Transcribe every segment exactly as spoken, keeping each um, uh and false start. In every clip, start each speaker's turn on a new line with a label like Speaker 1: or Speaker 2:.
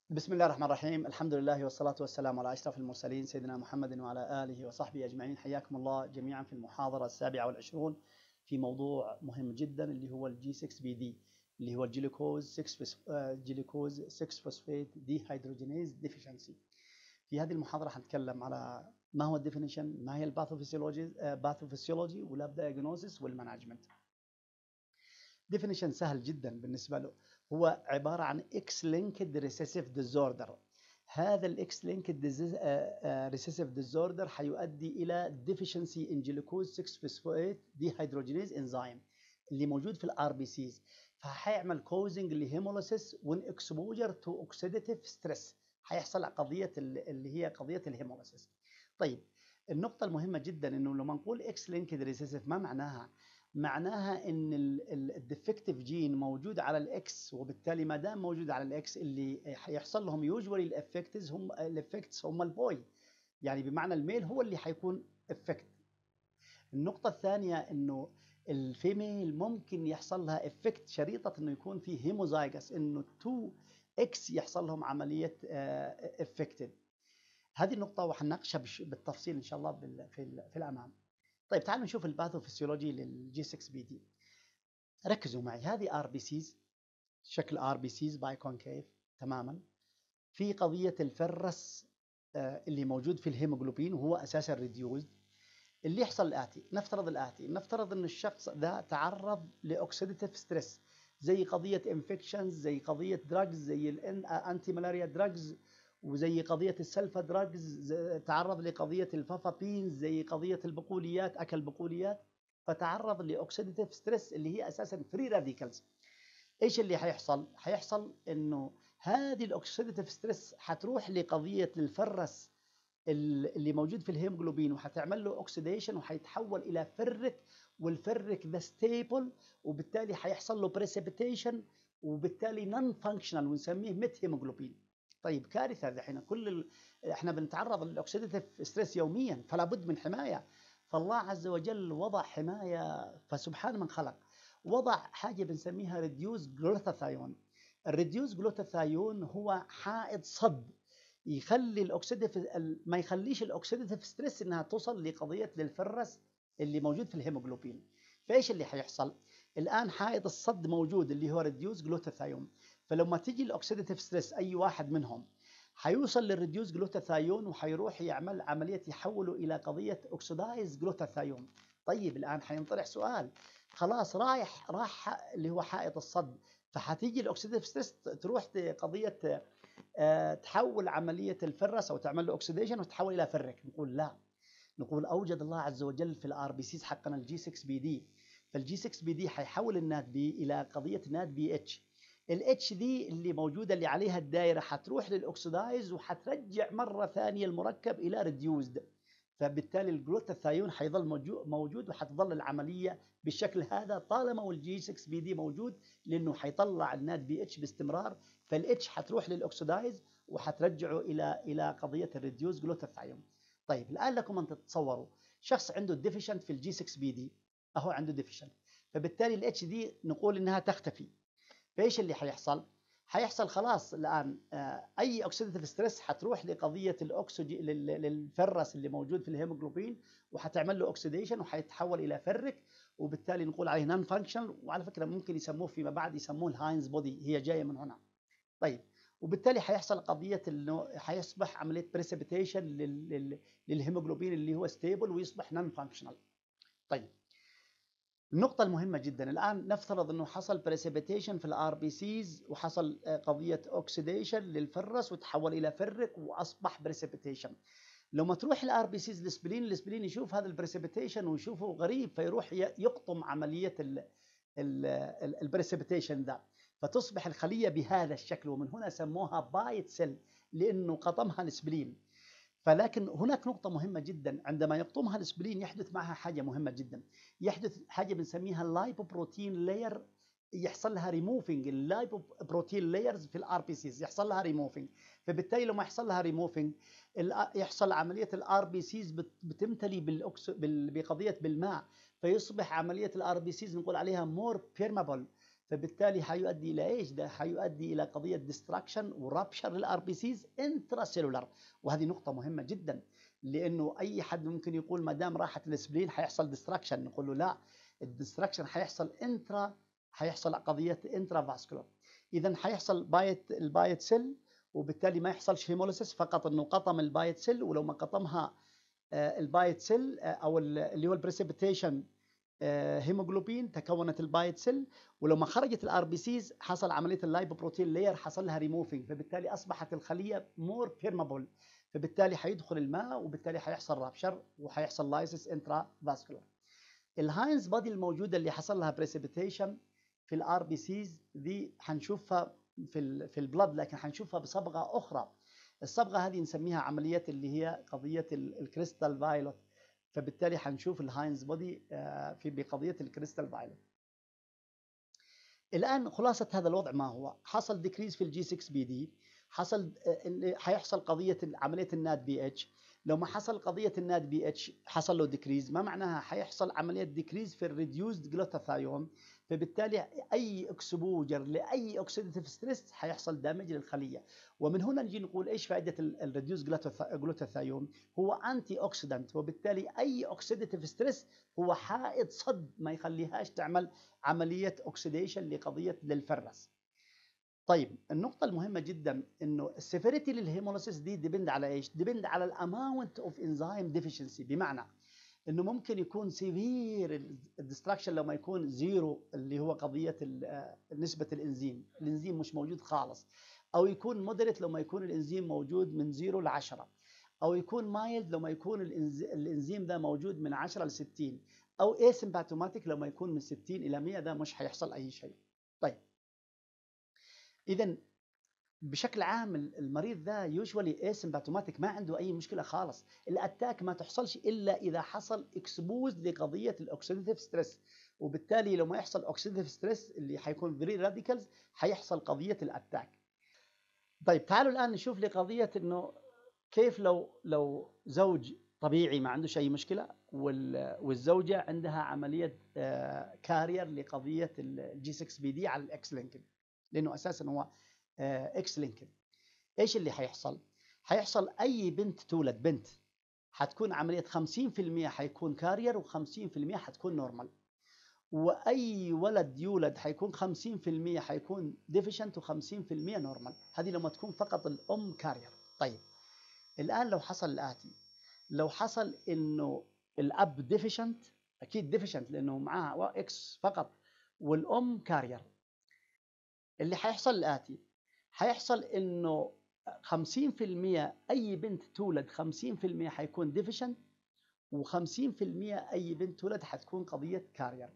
Speaker 1: بسم الله الرحمن الرحيم. الحمد لله والصلاة والسلام على أشرف المرسلين سيدنا محمد وعلى آله وصحبه أجمعين. حياكم الله جميعا في المحاضرة السابعة والعشرون في موضوع مهم جدا اللي هو الجي ستة بي دي اللي هو الجلوكوز ستة جلوكوز ستة فوسفيت دي هيدروجينيز ديفيشنسي. في هذه المحاضرة حنتكلم على ما هو الديفينيشن، ما هي الباثوفيسيولوجي باثوفيسيولوجي واللاب دايجنوزيس والمانجمنت. ديفينيشن سهل جدا بالنسبة له، هو عبارة عن X linked recessive disorder. هذا الإكس linked recessive disorder حيؤدي إلى deficiency in glucose ستة phosphate dehydrogenase enzyme اللي موجود في الار بي سيز، فحيعمل causing لهيموليسيس when exposure to oxidative stress. حيحصل قضية اللي هي قضية الهيموليسيس. طيب النقطة المهمة جدا انه لما نقول X linked recessive ما معناها؟ معناها ان الديفكتيف جين موجود على الاكس، وبالتالي ما دام موجود على الاكس اللي حيحصل لهم يوجوالي الافكتس هم الافكتس هم البوي، يعني بمعنى الميل هو اللي حيكون افكت. النقطة الثانية انه الفيميل ممكن يحصل لها افكت شريطة انه يكون في هيموزايجس، انه تو اكس يحصل لهم عملية افكتد. هذه النقطة وحنناقشها بالتفصيل ان شاء الله في في الامام. طيب تعالوا نشوف الباثوفيسيولوجي للجي ستة بي دي. ركزوا معي، هذه ار بي سيز، شكل ار بي سيز باي كونكيف تماما. في قضيه الفرس اللي موجود في الهيموجلوبين وهو اساسا ريديوزد. اللي يحصل الاتي، نفترض الاتي، نفترض ان الشخص ذا تعرض لاوكسيديتيف ستريس، زي قضيه انفكشنز، زي قضيه دراجز، زي الانتي ملاريا دراجز، وزي قضيه السلفا دراجز، تعرض لقضيه الفافابينز، زي قضيه البقوليات، اكل بقوليات، فتعرض لاوكسيديتيف ستريس اللي هي اساسا فري راديكالز. ايش اللي حيحصل؟ حيحصل انه هذه الاوكسيديتيف ستريس حتروح لقضيه الفرس اللي موجود في الهيموجلوبين، وحتعمل له اوكسيديشن وحيتحول الى فرك، والفرك ذا ستيبل، وبالتالي حيحصل له بريسيبيتيشن، وبالتالي نون فانكشنال ونسميه ميت هيموجلوبين. طيب كارثه دحين، كل ال... احنا بنتعرض للاوكسيديتيف ستريس يوميا، فلا بد من حمايه. فالله عز وجل وضع حمايه، فسبحان من خلق، وضع حاجه بنسميها ريديوس جلوتاثيون. الريديوس جلوتاثيون هو حائط صد يخلي الاكسيديف، ما يخليش الاكسيديتيف ستريس انها توصل لقضيه للفرس اللي موجود في الهيموجلوبين. فايش اللي حيحصل؟ الان حائط الصد موجود اللي هو ريديوس جلوتاثيون، فلما تيجي الاكسيديتيف ستريس اي واحد منهم حيوصل للريديوس جلوتاثيون وحيروح يعمل عمليه يحوله الى قضيه اوكسيدايز جلوتاثيون. طيب الان حينطرح سؤال، خلاص رايح راح اللي هو حائط الصد، فحتيجي الاكسيديتيف ستريس تروح قضيه أه تحول عمليه الفرس او تعمل له اوكسيديشن وتحول الى فرك. نقول لا، نقول اوجد الله عز وجل في الار بي سيز حقنا الجي ستة بي دي، فالجي ستة بي دي حيحول النات بي الى قضيه نات بي اتش. الاتش دي اللي موجوده اللي عليها الدائره حتروح للاكسدايز وحترجع مره ثانيه المركب الى ريديوزد، فبالتالي الجلوتاثيون حيظل موجود وحتظل العمليه بالشكل هذا طالما والجي ستة بي دي موجود، لانه حيطلع النات بي اتش باستمرار، فالاتش حتروح للاكسدايز وحترجعه الى الى قضيه الريديوز جلوتاثيون. طيب الان لكم ان تتصوروا شخص عنده ديفيشنت في الجي ستة بي دي، اهو عنده ديفيشنت، فبالتالي الاتش دي نقول انها تختفي. فايش اللي حيحصل؟ حيحصل خلاص الان اي اوكسيديتيف ستريس حتروح لقضيه الاكسجين للفرس اللي موجود في الهيموجلوبين وحتعمل له اوكسيديشن وحيتحول الى فرك، وبالتالي نقول عليه نون فانكشنال، وعلى فكره ممكن يسموه فيما بعد يسموه الهاينز بودي، هي جايه من هنا. طيب وبالتالي حيحصل قضيه انه حيصبح عمليه بريسيبيتيشن للهيموجلوبين اللي هو ستيبل ويصبح نون فانكشنال. طيب النقطة المهمة جدا الآن، نفترض أنه حصل بريسيبيتيشن في الار بي سيز وحصل قضية أوكسيديشن للفرس وتحول إلى فرك وأصبح بريسيبيتيشن. لما تروح الار بي سيز الاسبلين، الاسبلين يشوف هذا البريسيبيتيشن ويشوفه غريب، فيروح يقطم عملية البريسيبيتيشن ذا، فتصبح الخلية بهذا الشكل، ومن هنا سموها بايت سيل لأنه قطمها الاسبلين. فلكن هناك نقطة مهمة جدا، عندما يقطمها الاسبلين يحدث معها حاجة مهمة جدا، يحدث حاجة بنسميها اللايبوبروتين لاير، يحصل لها ريموفينج، اللايبوبروتين لايرز في الار بي سيز يحصل لها ريموفينج، فبالتالي لما يحصل لها ريموفينج يحصل عملية الار بي سيز بتمتلي بالأكس بقضية بالماء، فيصبح عملية الار بي سيز نقول عليها مور بيرمابل، فبالتالي حيؤدي الى ايش؟ ده حيؤدي الى قضيه ديستراكشن ورابشر للار بي سيز انترا سيلولار، وهذه نقطه مهمه جدا، لانه اي حد ممكن يقول ما دام راحت السبلين حيحصل ديستراكشن، نقول له لا، الديستراكشن حيحصل انترا، حيحصل قضيه انترا فاسكولار. اذا حيحصل بايت البايت سيل، وبالتالي ما يحصلش هيموليسيس، فقط انه قطم البايت سيل، ولو ما قطمها البايت سيل او اللي هو البريسيبيتيشن هيموجلوبين، تكونت البايت سيل، ولما خرجت الار بي سيز حصل عمليه اللايبوبروتين لاير، حصل لها ريموفينج، فبالتالي اصبحت الخليه مور بيرمابل، فبالتالي حيدخل الماء وبالتالي حيحصل رابشر وحيحصل لايسيس انترا فاسكولار. الهاينز بادي الموجوده اللي حصل لها بريسيبيتيشن في الار بي سيز دي حنشوفها في ال في البلد، لكن حنشوفها بصبغه اخرى. الصبغه هذه نسميها عمليه اللي هي قضيه الكريستال فايلوت، فبالتالي حنشوف الهاينز بودي في بقضيه الكريستال فايلوت. الان خلاصه هذا الوضع ما هو؟ حصل ديكريز في الجي ستة بي دي، حصل حيحصل قضيه عمليه الناد بي اتش. لو ما حصل قضيه الناد بي اتش حصل له ديكريز، ما معناها؟ حيحصل عمليه ديكريز في الريديوزد جلوتاثيون، فبالتالي اي اكسبوجر لاي اوكسيديتيف ستريس حيحصل دامج للخليه. ومن هنا نجي نقول ايش فائده الريديوزد جلوتاثيون؟ هو انتي اوكسيدنت، وبالتالي اي اوكسيديتيف ستريس هو حائط صد ما يخليهاش تعمل عمليه اوكسيديشن لقضيه للفرس. طيب النقطة المهمة جدا انه السيفيريتي للهيموليسيس دي ديبند على ايش؟ ديبند على الاماونت اوف انزيم ديفيشنسي، بمعنى انه ممكن يكون سيفير الدستراكشن لما يكون زيرو، اللي هو قضية نسبة الانزيم، الانزيم مش موجود خالص، او يكون مودريت لما يكون الانزيم موجود من زيرو ل عشرة، او يكون مايلد لما يكون الانزيم ده موجود من عشرة ل ستين، او اسيمباتوماتيك لما يكون من ستين الى مية، ده مش هيحصل اي شيء. طيب اذا بشكل عام المريض ده يوجوالي اسيمباتوماتيك، ما عنده اي مشكله خالص. الاتاك ما تحصلش الا اذا حصل اكسبوز لقضيه الاوكسيديتيف ستريس، وبالتالي لو ما يحصل اوكسيديتيف ستريس اللي حيكون فري راديكالز حيحصل قضيه الاتاك. طيب تعالوا الان نشوف لقضيه انه كيف لو لو زوج طبيعي ما عندوش اي مشكله، والزوجه عندها عمليه كارير لقضيه الجي ستة بي دي على الاكس لينكد، لانه اساسا هو اكس لينكد. ايش اللي حيحصل؟ حيحصل اي بنت تولد، بنت حتكون عمليه خمسين بالمية حيكون كارير و50% حتكون نورمال، واي ولد يولد حيكون خمسين بالمية حيكون ديفيشنت و50% نورمال، هذه لما تكون فقط الام كارير. طيب الان لو حصل الاتي، لو حصل انه الاب ديفيشنت، اكيد ديفيشنت لانه معاه اكس فقط، والام كارير، اللي حيحصل الاتي، حيحصل انه خمسين بالمية اي بنت تولد خمسين بالمية حيكون ديفيشنت، و50% اي بنت تولد حتكون قضيه كارير.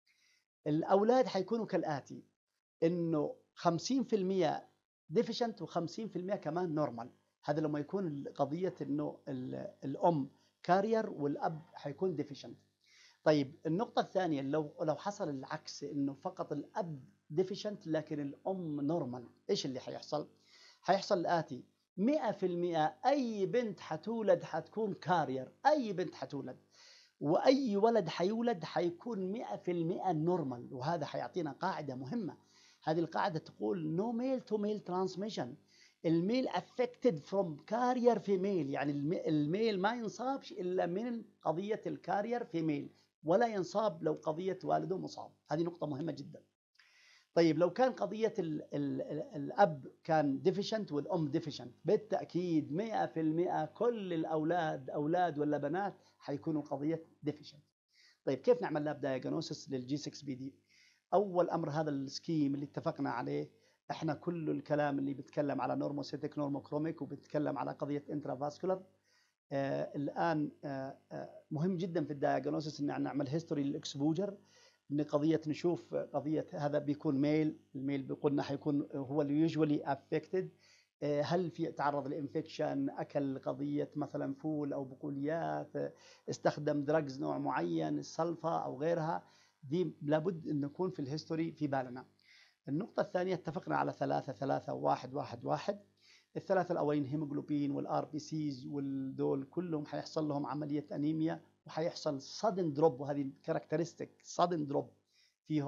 Speaker 1: الاولاد حيكونوا كالاتي، انه خمسين بالمية ديفيشنت و50% كمان نورمال، هذا لما يكون قضيه انه الام كارير والاب حيكون ديفيشنت. طيب النقطه الثانيه، لو لو حصل العكس، انه فقط الاب ديفيشنت لكن الام نورمال، ايش اللي حيحصل؟ حيحصل الاتي، مئة بالمئة اي بنت حتولد حتكون كارير، اي بنت حتولد، واي ولد حيولد حيكون مئة بالمئة نورمال. وهذا حيعطينا قاعده مهمه، هذه القاعده تقول no male to male transmission، الميل affected from carrier female، يعني الميل ما ينصابش الا من قضيه الكارير فيميل، ولا ينصاب لو قضيه والده مصاب. هذه نقطه مهمه جدا. طيب لو كان قضية ال ال ال الأب كان ديفيشنت والأم ديفيشنت، بالتأكيد مئة بالمئة كل الأولاد أولاد ولا بنات حيكونوا قضية ديفيشنت. طيب كيف نعمل لاب دايجنوسيس للجي ستة بي دي؟ أول أمر هذا السكيم اللي اتفقنا عليه، احنا كل الكلام اللي بيتكلم على نورموسيتيك نورموكروميك وبيتكلم على قضية انترافاسكولار، آه الآن آه آه مهم جدا في الدايجنوسيس ان نعمل هيستوري للإكسبوجر، ان قضيه نشوف قضيه هذا بيكون ميل، الميل بيقولنا حيكون هو اللي يوجوالي افكتد، هل في تعرض للانفكشن، اكل قضيه مثلا فول او بقوليات، استخدم دراجز نوع معين، السلفا او غيرها، دي لابد ان نكون في الهيستوري في بالنا. النقطه الثانيه اتفقنا على ثلاثة ثلاثة واحد واحد واحد، الثلاثه الاولين هيموجلوبين والار بي سيز والدول كلهم حيحصل لهم عمليه انيميا، وحيحصل sudden drop، وهذه كاركترستيك sudden drop فيهم،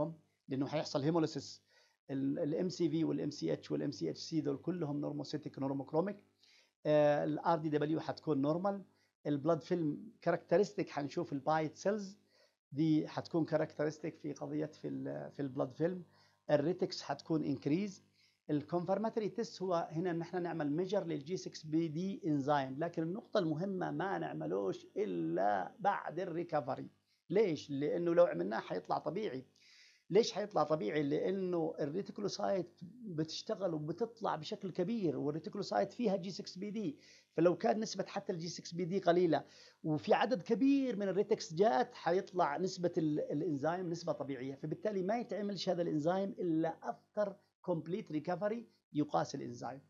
Speaker 1: لانه هيحصل هيموليسيس. الام سي في والام سي اتش والام سي اتش سي دول كلهم نورموسيتيك نورموكروميك. الار دي دبليو هتكون نورمال. البلاد فيلم كاركترستيك هنشوف البايت سيلز دي هتكون كاركترستيك في قضيه في ال في البلاد فيلم. الريتكس هتكون انكريز. الكونفرماتوري تيست هو هنا ان احنا نعمل ميجر للجي ستة بي دي انزيم، لكن النقطه المهمه ما نعملوش الا بعد الريكفري. ليش؟ لانه لو عملناه حيطلع طبيعي. ليش حيطلع طبيعي؟ لانه الريتيكولوسايت بتشتغل وبتطلع بشكل كبير، والريتيكولوسايت فيها جي ستة بي دي. فلو كان نسبه حتى الجي ستة بي دي قليله وفي عدد كبير من الريتكس جات، حيطلع نسبه الانزيم نسبه طبيعيه، فبالتالي ما يتعملش هذا الانزيم الا افتر كومبليت ريكفري يقاس الانزيم.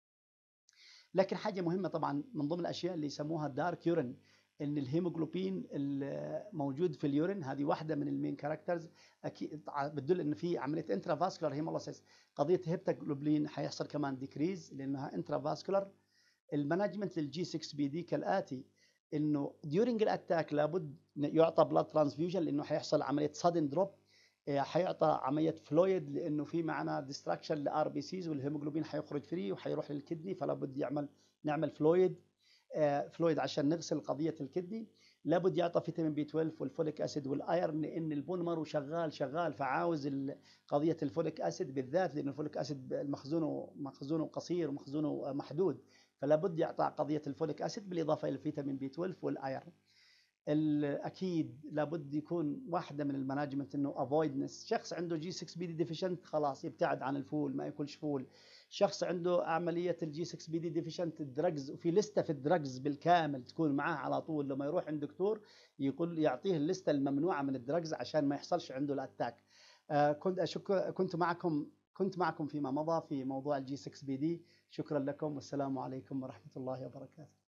Speaker 1: لكن حاجه مهمه طبعا من ضمن الاشياء اللي يسموها دارك يورين، ان الهيموجلوبين الموجود في اليورين هذه واحده من المين كاركترز، اكيد بتدل ان في عمليه انترافاسكولار هيموليسيس. قضيه هيبتاجلوبين حيحصل كمان ديكريز لانها انترافاسكولار. المانجمنت للجي ستة بي دي كالاتي، انه ديورنج الاتاك لابد يعطى بلاد ترانسفيوجن لانه حيحصل عمليه سادن دروب، حيعطى عمليه فلويد لانه في معنا ديستراكشن لار بي سيز والهيموجلوبين حيخرج فري وحيروح للكدني، فلا بد يعمل نعمل فلويد فلويد عشان نغسل قضيه الكدني. لابد يعطى فيتامين بي اثنا عشر والفوليك اسيد والايرن لان البولمر شغال شغال فعاوز قضيه الفوليك اسيد بالذات، لان الفوليك اسيد مخزونه مخزونه قصير ومخزونه محدود، فلا بد يعطى قضيه الفوليك اسيد بالاضافه الى الفيتامين بي اثنا عشر والايرن. اكيد لابد يكون واحده من المانجمنت انه افويدنس. شخص عنده جي ستة بي دي ديفيشنت خلاص يبتعد عن الفول، ما ياكلش فول. شخص عنده عمليه الجي ستة بي دي ديفيشنت الدرجز، وفي لسته في الدرجز بالكامل تكون معاه على طول، لما يروح عند دكتور يقول يعطيه اللسته الممنوعه من الدرجز عشان ما يحصلش عنده الاتاك. آه كنت اشكر كنت معكم كنت معكم فيما مضى في موضوع الجي ستة بي دي. شكرا لكم والسلام عليكم ورحمه الله وبركاته.